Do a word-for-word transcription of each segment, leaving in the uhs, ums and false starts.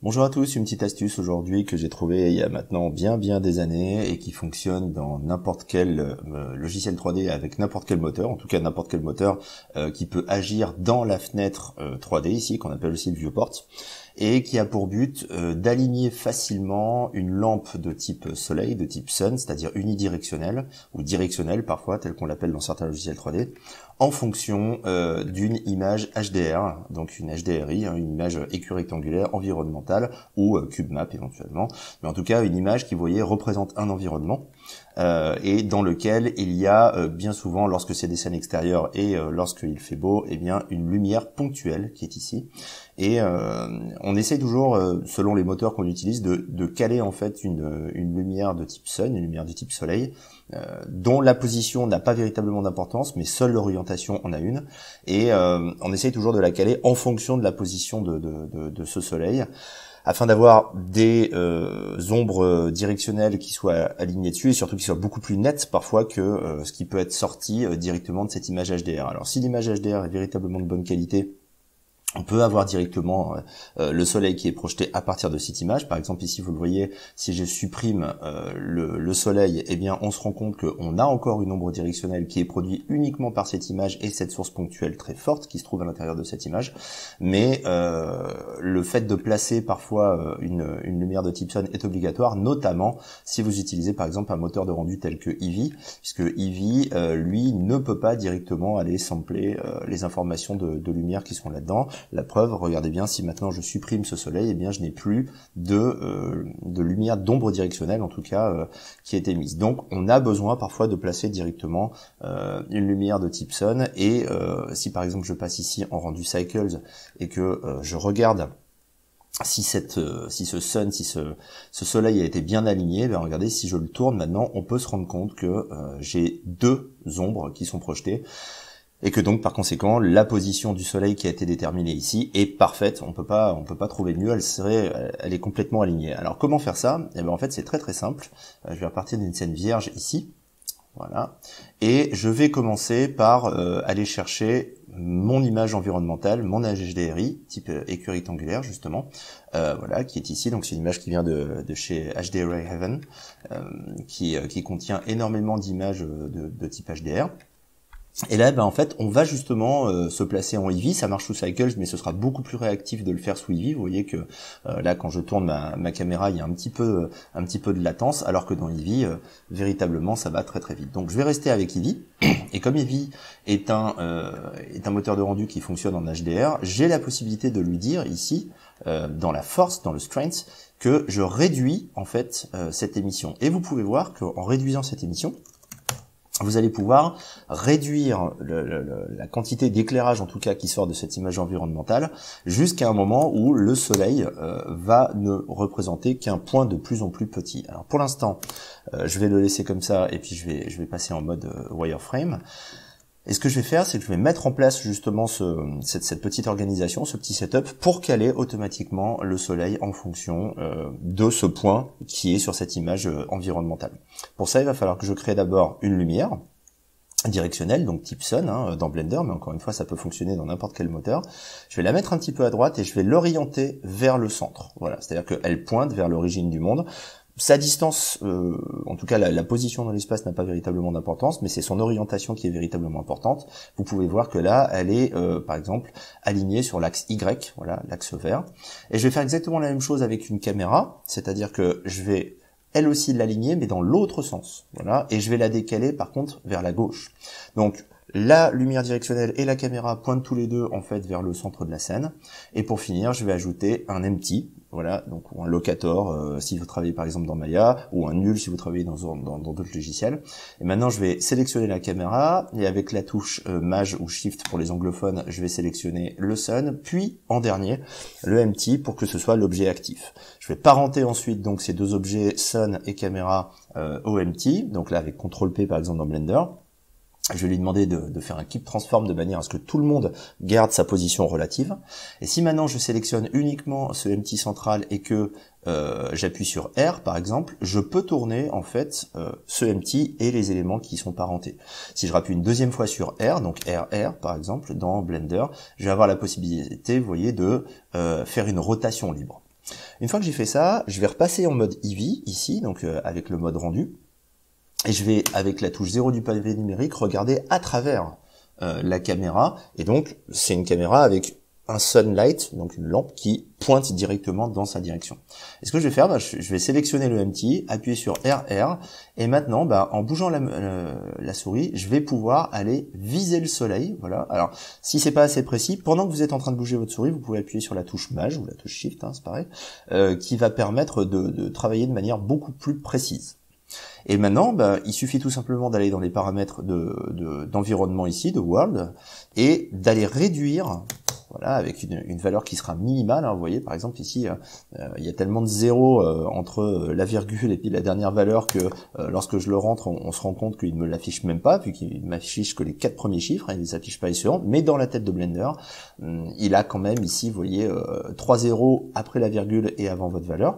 Bonjour à tous, une petite astuce aujourd'hui que j'ai trouvée il y a maintenant bien bien des années et qui fonctionne dans n'importe quel euh, logiciel trois D avec n'importe quel moteur, en tout cas n'importe quel moteur euh, qui peut agir dans la fenêtre euh, trois D ici, qu'on appelle aussi le viewport, et qui a pour but euh, d'aligner facilement une lampe de type soleil, de type sun, c'est-à-dire unidirectionnelle ou directionnelle parfois, tel qu'on l'appelle dans certains logiciels trois D, en fonction euh, d'une image H D R, donc une H D R I, hein, une image équirectangulaire environnementale ou euh, CubeMap éventuellement, mais en tout cas une image qui, vous voyez, représente un environnement euh, et dans lequel il y a euh, bien souvent, lorsque c'est des scènes extérieures et euh, lorsqu'il fait beau, eh bien une lumière ponctuelle qui est ici. Et euh, on essaye toujours, euh, selon les moteurs qu'on utilise, de, de caler en fait une, une lumière de type sun, une lumière de type soleil, euh, dont la position n'a pas véritablement d'importance, mais seule l'orientation en a une. Et euh, on essaye toujours de la caler en fonction de la position de, de, de, de ce soleil, afin d'avoir des euh, ombres directionnelles qui soient alignées dessus et surtout qui soient beaucoup plus nettes parfois que euh, ce qui peut être sorti euh, directement de cette image H D R. Alors si l'image H D R est véritablement de bonne qualité, on peut avoir directement euh, le soleil qui est projeté à partir de cette image. Par exemple, ici, vous le voyez, si je supprime euh, le, le soleil, eh bien, on se rend compte qu'on a encore une ombre directionnelle qui est produite uniquement par cette image et cette source ponctuelle très forte qui se trouve à l'intérieur de cette image. Mais euh, le fait de placer parfois une, une lumière de type sun est obligatoire, notamment si vous utilisez par exemple un moteur de rendu tel que Eevee, puisque Eevee, euh, lui, ne peut pas directement aller sampler euh, les informations de, de lumière qui sont là-dedans. La preuve, regardez bien, si maintenant je supprime ce soleil, eh bien je n'ai plus de, euh, de lumière d'ombre directionnelle, en tout cas, euh, qui a été mise. Donc on a besoin parfois de placer directement euh, une lumière de type sun, et euh, si par exemple je passe ici en rendu cycles et que euh, je regarde si cette, euh, si ce sun, si ce, ce soleil a été bien aligné, ben regardez, si je le tourne maintenant, on peut se rendre compte que euh, j'ai deux ombres qui sont projetées. Et que donc par conséquent la position du soleil qui a été déterminée ici est parfaite, on peut pas on peut pas trouver mieux, elle serait elle est complètement alignée. Alors comment faire ça? Eh bien en fait c'est très très simple. Je vais repartir d'une scène vierge ici, voilà, et je vais commencer par euh, aller chercher mon image environnementale, mon H D R I type équirectangulaire justement, euh, voilà, qui est ici. Donc c'est une image qui vient de, de chez H D R I Heaven, euh, qui qui contient énormément d'images de, de type H D R. Et là, ben en fait, on va justement euh, se placer en Eevee. Ça marche sous Cycles, mais ce sera beaucoup plus réactif de le faire sous Eevee. Vous voyez que euh, là, quand je tourne ma, ma caméra, il y a un petit peu, un petit peu de latence, alors que dans Eevee, euh, véritablement, ça va très très vite. Donc, je vais rester avec Eevee. Et comme Eevee est un, euh, est un moteur de rendu qui fonctionne en H D R, j'ai la possibilité de lui dire ici, euh, dans la force, dans le strength, que je réduis en fait euh, cette émission. Et vous pouvez voir qu'en réduisant cette émission, vous allez pouvoir réduire le, le, la quantité d'éclairage, en tout cas, qui sort de cette image environnementale, jusqu'à un moment où le soleil euh, va ne représenter qu'un point de plus en plus petit. Alors pour l'instant, euh, je vais le laisser comme ça, et puis je vais, je vais passer en mode euh, wireframe. Et ce que je vais faire, c'est que je vais mettre en place justement ce, cette, cette petite organisation, ce petit setup, pour caler automatiquement le soleil en fonction euh, de ce point qui est sur cette image euh, environnementale. Pour ça, il va falloir que je crée d'abord une lumière directionnelle, donc type sun, hein, dans Blender, mais encore une fois, ça peut fonctionner dans n'importe quel moteur. Je vais la mettre un petit peu à droite et je vais l'orienter vers le centre. Voilà, c'est-à-dire qu'elle pointe vers l'origine du monde. Sa distance, euh, en tout cas la, la position dans l'espace n'a pas véritablement d'importance, mais c'est son orientation qui est véritablement importante. Vous pouvez voir que là, elle est, euh, par exemple, alignée sur l'axe Y, voilà, l'axe vert. Et je vais faire exactement la même chose avec une caméra, c'est-à-dire que je vais elle aussi l'aligner, mais dans l'autre sens, voilà, et je vais la décaler par contre vers la gauche. Donc la lumière directionnelle et la caméra pointent tous les deux en fait vers le centre de la scène. Et pour finir, je vais ajouter un empty, voilà, donc ou un locator euh, si vous travaillez par exemple dans Maya, ou un nul si vous travaillez dans dans dans d'autres logiciels. Et maintenant, je vais sélectionner la caméra et avec la touche euh, Maj ou Shift pour les anglophones, je vais sélectionner le sun, puis en dernier le empty pour que ce soit l'objet actif. Je vais parenter ensuite donc ces deux objets sun et caméra euh, au empty, donc là avec contrôle P par exemple dans Blender. Je vais lui demander de, de faire un keep transform de manière à ce que tout le monde garde sa position relative. Et si maintenant je sélectionne uniquement ce empty central et que euh, j'appuie sur R par exemple, je peux tourner en fait euh, ce empty et les éléments qui sont parentés. Si je rappuie une deuxième fois sur R, donc R R par exemple dans Blender, je vais avoir la possibilité, vous voyez, de euh, faire une rotation libre. Une fois que j'ai fait ça, je vais repasser en mode Eevee ici, donc euh, avec le mode rendu, et je vais avec la touche zéro du pavé numérique regarder à travers euh, la caméra, et donc c'est une caméra avec un sunlight, donc une lampe qui pointe directement dans sa direction. Et ce que je vais faire, bah, je vais sélectionner le M T, appuyer sur R R, et maintenant, bah, en bougeant la, euh, la souris, je vais pouvoir aller viser le soleil. Voilà. Alors, si c'est pas assez précis, pendant que vous êtes en train de bouger votre souris, vous pouvez appuyer sur la touche Maj ou la touche Shift, hein, c'est pareil, euh, qui va permettre de, de travailler de manière beaucoup plus précise. Et maintenant, bah, il suffit tout simplement d'aller dans les paramètres de, de, d'environnement ici, de World, et d'aller réduire. Voilà, avec une, une valeur qui sera minimale. Hein, vous voyez, par exemple, ici, euh, il y a tellement de zéros euh, entre la virgule et puis la dernière valeur que euh, lorsque je le rentre, on, on se rend compte qu'il ne me l'affiche même pas, puisqu'il m'affiche que les quatre premiers chiffres, hein, il ne les affiche pas les suivants. Mais dans la tête de Blender, hum, il a quand même ici, vous voyez, euh, trois zéros après la virgule et avant votre valeur.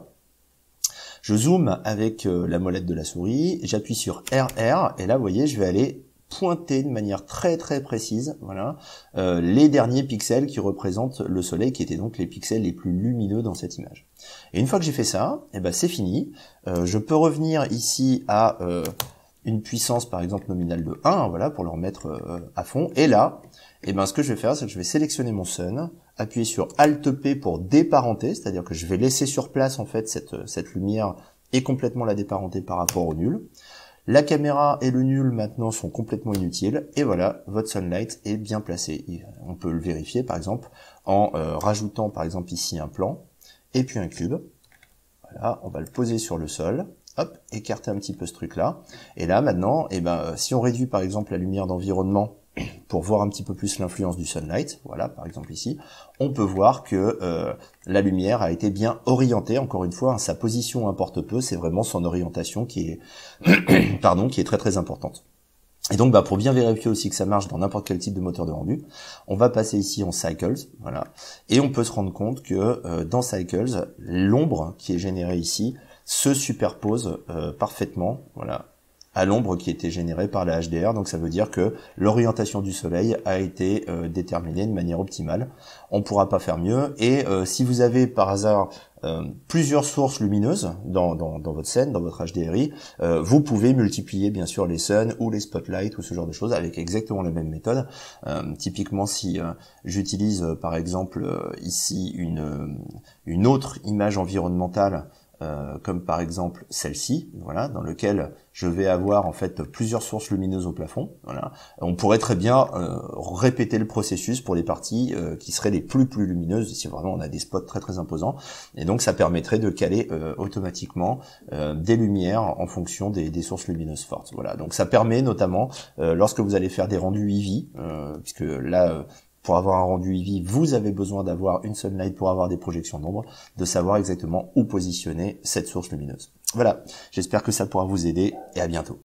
Je zoome avec euh, la molette de la souris, j'appuie sur R R, et là, vous voyez, je vais aller pointer de manière très très précise, voilà, euh, les derniers pixels qui représentent le soleil, qui étaient donc les pixels les plus lumineux dans cette image. Et une fois que j'ai fait ça, et ben c'est fini. Euh, je peux revenir ici à euh, une puissance par exemple nominale de un, voilà, pour le remettre euh, à fond. Et là, et ben ce que je vais faire, c'est que je vais sélectionner mon sun, appuyer sur Alt P pour déparenter, c'est-à-dire que je vais laisser sur place en fait cette cette lumière et complètement la déparenter par rapport au nul. La caméra et le nul maintenant sont complètement inutiles, et voilà, votre sunlight est bien placé. On peut le vérifier par exemple en euh, rajoutant par exemple ici un plan, et puis un cube. Voilà, on va le poser sur le sol, hop, écarter un petit peu ce truc là, et là maintenant, eh ben, si on réduit par exemple la lumière d'environnement, pour voir un petit peu plus l'influence du sunlight, voilà, par exemple ici, on peut voir que euh, la lumière a été bien orientée. Encore une fois, hein, sa position importe peu, c'est vraiment son orientation qui est, pardon, qui est très très importante. Et donc, bah, pour bien vérifier aussi que ça marche dans n'importe quel type de moteur de rendu, on va passer ici en Cycles, voilà, et on peut se rendre compte que euh, dans Cycles, l'ombre qui est générée ici se superpose euh, parfaitement, voilà, à l'ombre qui était générée par la H D R, donc ça veut dire que l'orientation du soleil a été euh, déterminée de manière optimale. On ne pourra pas faire mieux, et euh, si vous avez par hasard euh, plusieurs sources lumineuses dans, dans, dans votre scène, dans votre H D R I, euh, vous pouvez multiplier bien sûr les suns ou les spotlights ou ce genre de choses avec exactement la même méthode. Euh, typiquement, si euh, j'utilise euh, par exemple euh, ici une, euh, une autre image environnementale, Euh, comme par exemple celle-ci, voilà, dans lequel je vais avoir en fait plusieurs sources lumineuses au plafond. Voilà, on pourrait très bien euh, répéter le processus pour les parties euh, qui seraient les plus plus lumineuses, si vraiment on a des spots très très imposants. Et donc ça permettrait de caler euh, automatiquement euh, des lumières en fonction des, des sources lumineuses fortes. Voilà, donc ça permet notamment euh, lorsque vous allez faire des rendus Eevee, euh, puisque là euh, pour avoir un rendu Eevee, vous avez besoin d'avoir une sunlight pour avoir des projections d'ombre, de savoir exactement où positionner cette source lumineuse. Voilà, j'espère que ça pourra vous aider et à bientôt.